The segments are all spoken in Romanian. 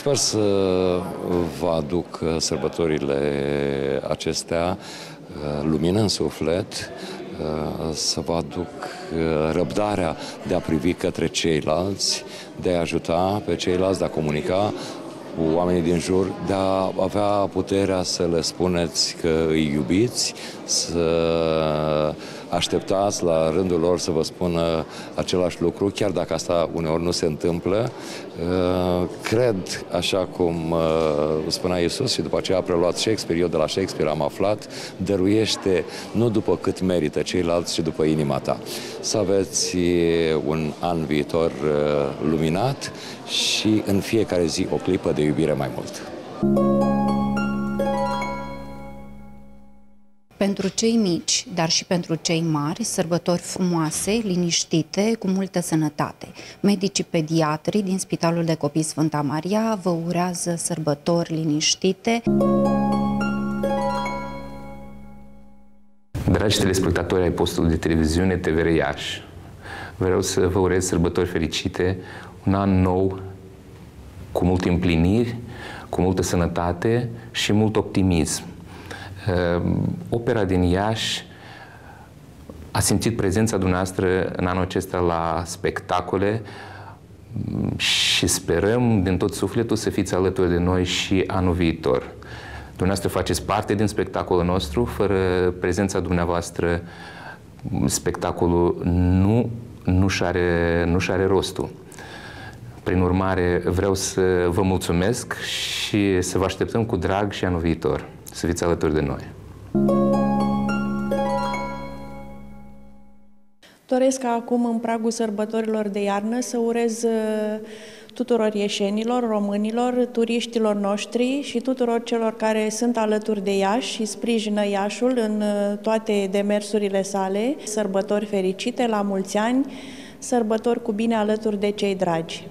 Sper să vă aduc sărbătorile acestea lumină în suflet, să vă aduc răbdarea de a privi către ceilalți, de a ajuta pe ceilalți, de a comunica cu oamenii din jur, de a avea puterea să le spuneți că îi iubiți, să așteptați la rândul lor să vă spună același lucru, chiar dacă asta uneori nu se întâmplă. Cred, așa cum spunea Iisus și după aceea a preluat Shakespeare, eu de la Shakespeare am aflat, dăruiește nu după cât merită ceilalți, ci după inima ta. Să aveți un an viitor luminat și în fiecare zi o clipă de iubire mai mult. Pentru cei mici, dar și pentru cei mari, sărbători frumoase, liniștite, cu multă sănătate. Medicii pediatri din Spitalul de Copii Sfânta Maria vă urează sărbători liniștite. Dragi telespectatori ai postului de televiziune TVR Iași, vreau să vă urez sărbători fericite, un an nou, cu multe împliniri, cu multă sănătate și mult optimism. Opera din Iași a simțit prezența dumneavoastră în anul acesta la spectacole și sperăm din tot sufletul să fiți alături de noi și anul viitor. Dumneavoastră faceți parte din spectacolul nostru, fără prezența dumneavoastră spectacolul nu-și are rostul. Prin urmare, vreau să vă mulțumesc și să vă așteptăm cu drag și anul viitor. Să fiți alături de noi. Doresc acum, în pragul sărbătorilor de iarnă, să urez tuturor ieșenilor, românilor, turiștilor noștri și tuturor celor care sunt alături de Iași și sprijină Iașul în toate demersurile sale. Sărbători fericite, la mulți ani, sărbători cu bine alături de cei dragi.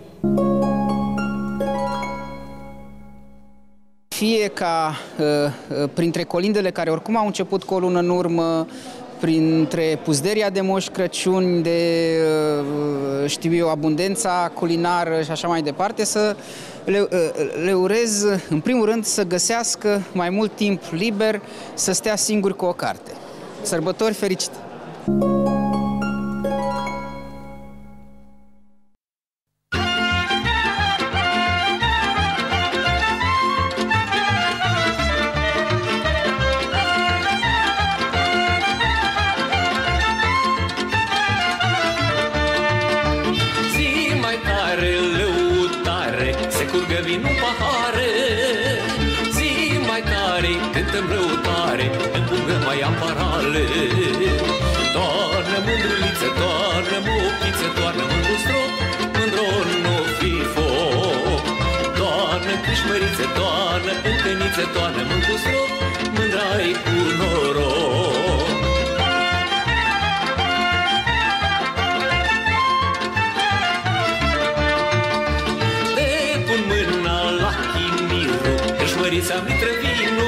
Fie ca printre colindele care oricum au început cu o lună în urmă, printre puzderia de Moș Crăciun, de, știu eu, abundența culinară și așa mai departe, să le urez, în primul rând, să găsească mai mult timp liber, să stea singuri cu o carte. Sărbători fericite! Cântăm răutare, împungăm mai amparale. Toarnă mândruliță, toarnă mochiță, toarnă mândru strop, mândro nu fi foc. Toarnă câșmăriță, toarnă întâlniță, toarnă mândru strop, mândrai cu noroc. Te pun mâna la chimiru, câșmărița mitrăvinu.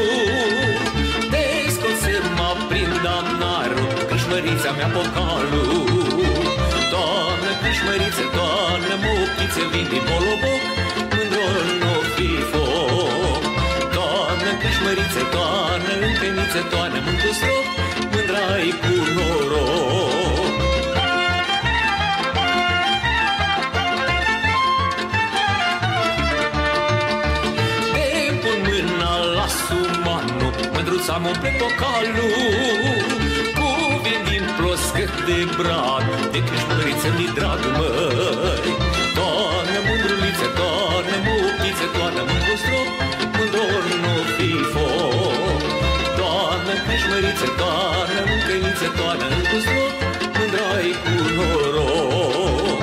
Câșmărița mea pocalul. Doamnă câșmăriță, doamnă mochiță, vin din Boloboc, mândro nu fi foc. Doamnă câșmăriță, doamnă întâlniță, doamnă mândru strop, mândrai cu noroc. Te pun mâna la sumanu, mândruța-mă umple pocalul. De brad, de câșmăriță mi dragul măi. Toarnă mândruliță, toarnă mochiță, toarnă mândru strop, mândro nu fi foc. Toarnă câșmăriță, toarnă mâncăniță, toarnă mândru strop, mândrai cu noroc.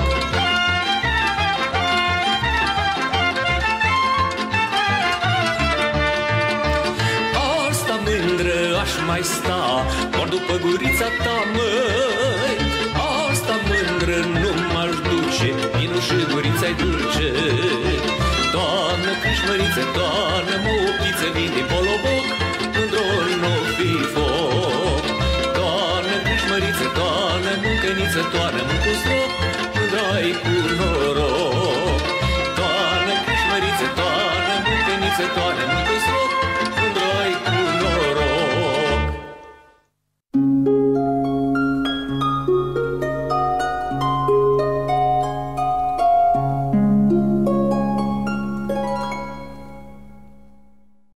Asta mândră aș mai sta, doar după gurița ta, măi. Asta mândră nu m-aș duce, vinul și gurița-i dulce. Doamnă câșmăriță, doamnă mochiță, vin din Boloboc, mândro nu fi foc. Doamnă câșmăriță, doamnă mâncăniță, toarnă mândru strop, mândrai cu noroc. Doamnă câșmăriță, doamnă se toarnă